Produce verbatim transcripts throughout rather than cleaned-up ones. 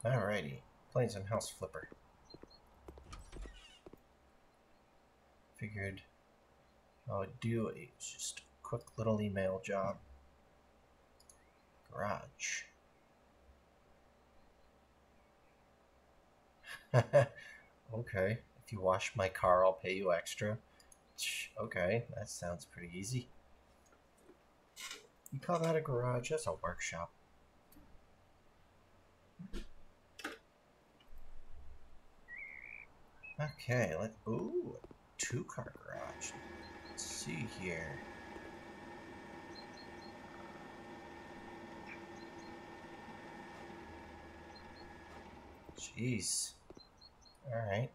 Alrighty, Plains and House Flipper. Figured I would do a just a quick little email job. Garage. Okay, if you wash my car, I'll pay you extra. Okay, that sounds pretty easy. You call that a garage? That's a workshop. Okay, let ooh, a two-car garage. Let's see here. Jeez. All right.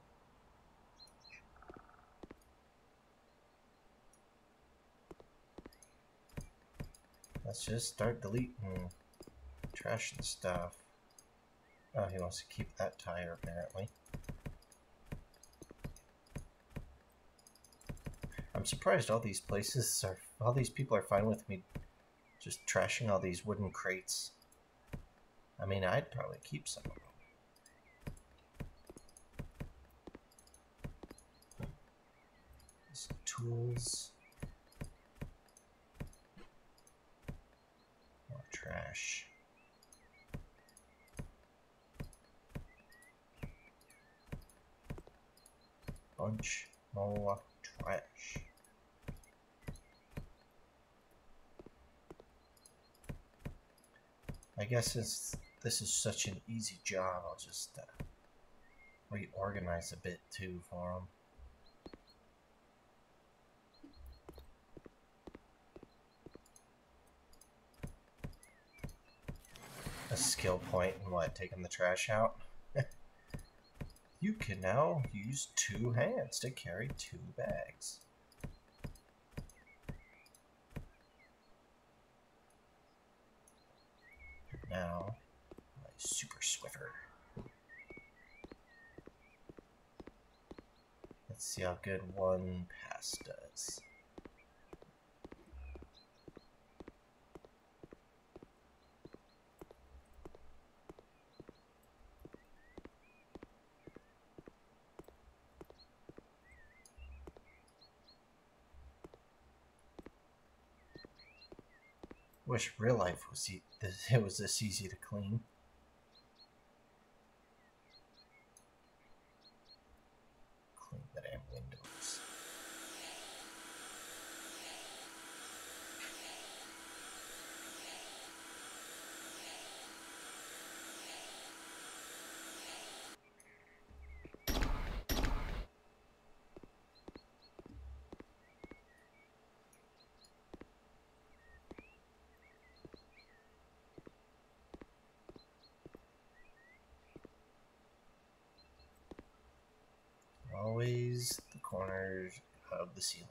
Let's just start deleting trash and stuff. Oh, he wants to keep that tire apparently. I'm surprised all these places are, all these people are fine with me just trashing all these wooden crates. I mean, I'd probably keep some of them. Some tools. More trash. Bunch more trash. I guess it's, this is such an easy job, I'll just uh, reorganize a bit too for them. A skill point in what? Taking the trash out? You can now use two hands to carry two bags. Now, my Super Swiffer. Let's see how good one pass does. Wish real life was e it was this easy to clean. Clean the damn windows. Always the corners of the ceiling.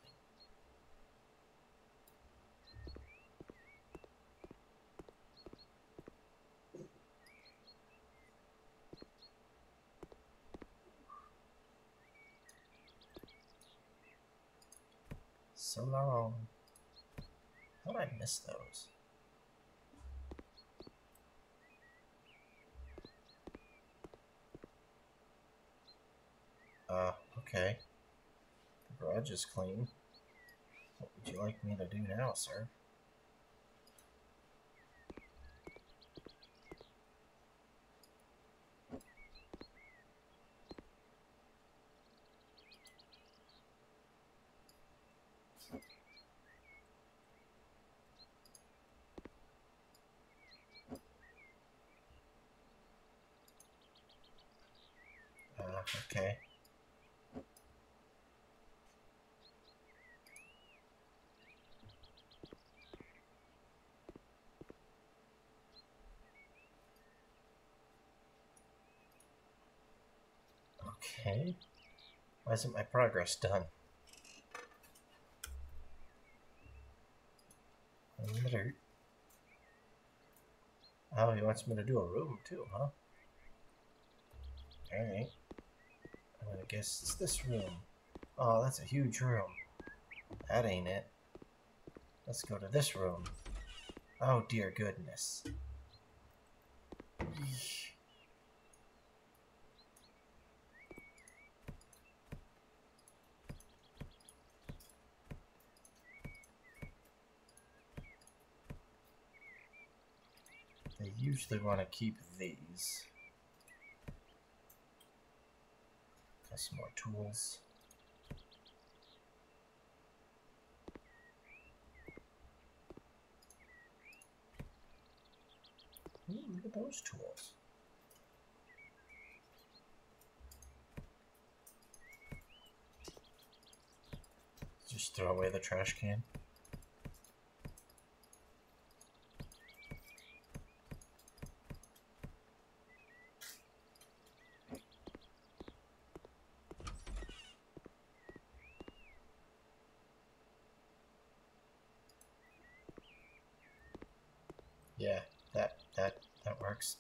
So long. How did I miss those? Uh, okay. The garage is clean. What would you like me to do now, sir? Uh, okay. Okay. Why isn't my progress done? In the dirt. Oh, he wants me to do a room too, huh? Alright. I'm gonna guess it's this room. Oh, that's a huge room. That ain't it. Let's go to this room. Oh dear goodness. They usually want to keep these. Got some more tools. Ooh, look at those tools. Just throw away the trash can. Yeah, that that that works.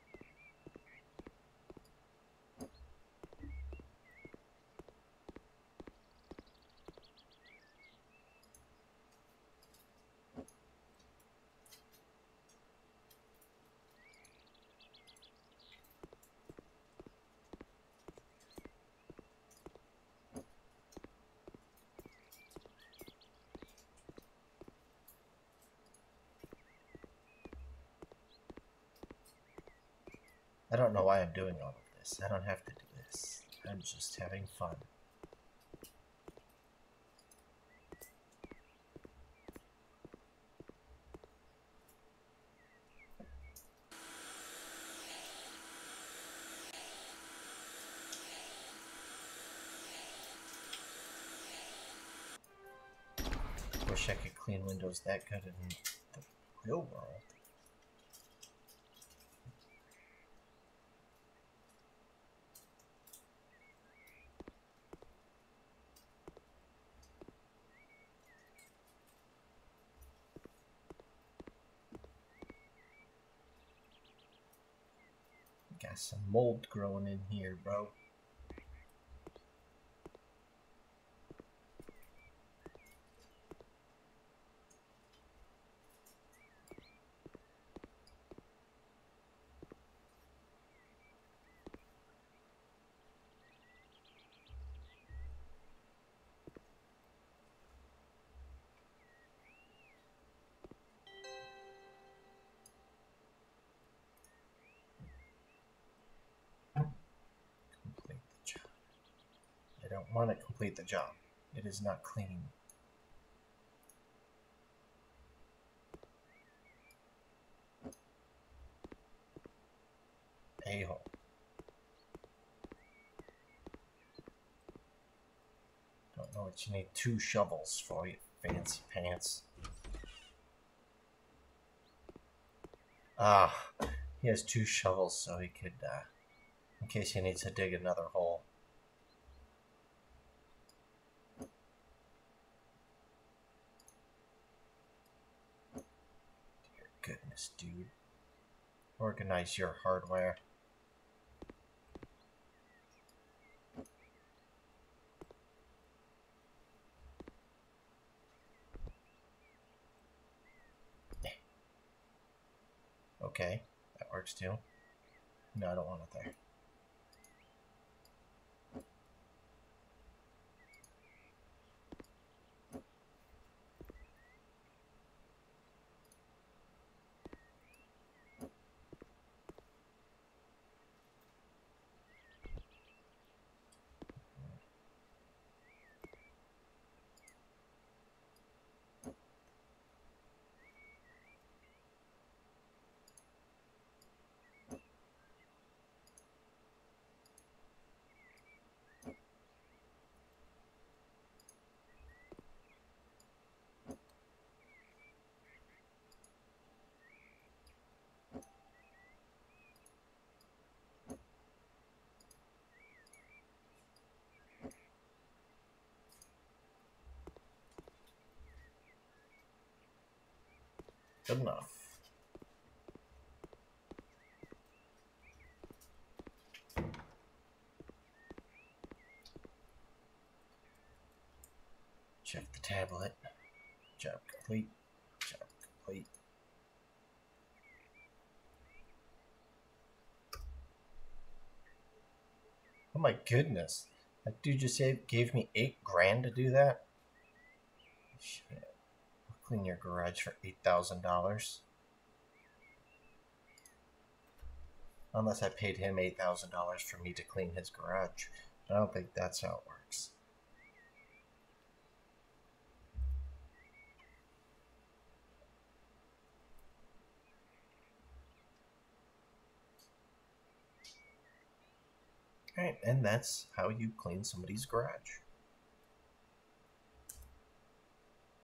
I don't know why I'm doing all of this. I don't have to do this. I'm just having fun. Wish I could clean windows that good in the real world. Got some mold growing in here, bro. Complete the job. I don't want to complete the job. It is not clean. A-hole. Don't know what you need two shovels for, you fancy pants. Ah, he has two shovels so he could, uh, in case he needs to dig another hole. Dear goodness, dude. Organize your hardware. Okay, that works too. No, I don't want it there. Good enough. Check the tablet. Job complete. Job complete. Oh my goodness. That dude just gave me eight grand to do that? Shit. I'll clean your garage for eight thousand dollars. Unless I paid him eight thousand dollars for me to clean his garage. I don't think that's how it works. Alright, and that's how you clean somebody's garage.